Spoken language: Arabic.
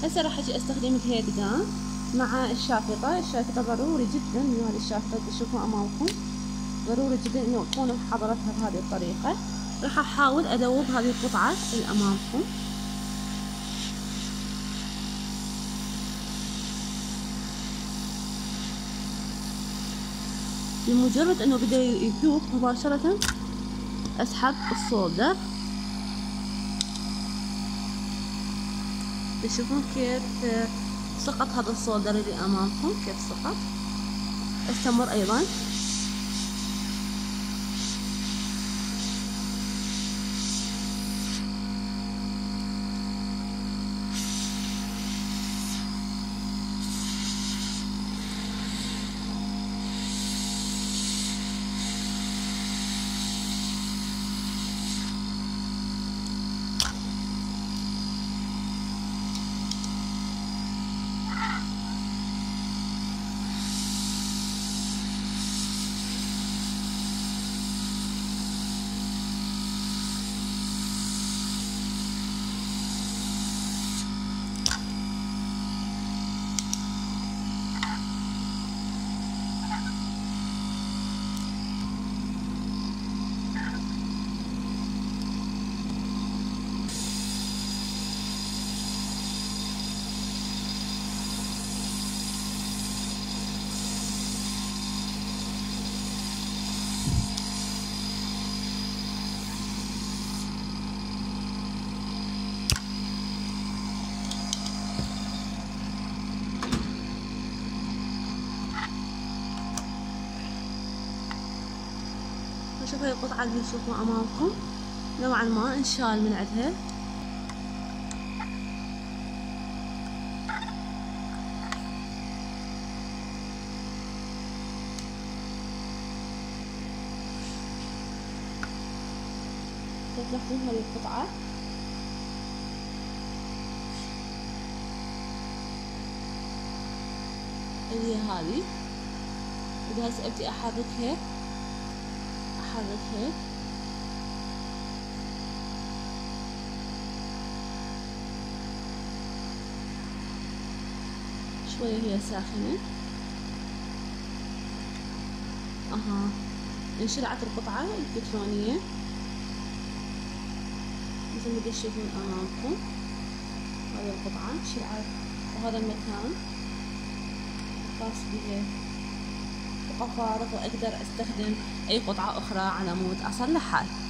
هسه راح اجي استخدم الهيت جان مع الشافطة. الشافطة ضروري جدا من هذه الشافطة تشوفوا امامكم، ضروري جدا انه تكونوا محضرتها بهذه الطريقة. راح احاول ادوب هذه القطعة اللي امامكم. بمجرد انه بدا يذوب مباشرة اسحب الصولدر. تشوفون كيف سقط هذا الصولدر اللي امامكم، كيف سقط. استمر ايضا. شوفوا هاي القطعة اللي تشوفوها امامكم نوعا ما انشال من عندها. تلاحظون هذه القطعة اللي هي هذه، إذا هسه أبدي أحركها شوية، هي ساخنة. انشلعت القطعة الكترونية مثل ما تشوفون أمامكم. هذه القطعة انشلعت، وهذا المكان خاص بها بقى فارغ، وأقدر أستخدم أي قطعة أخرى على مود أصلحها.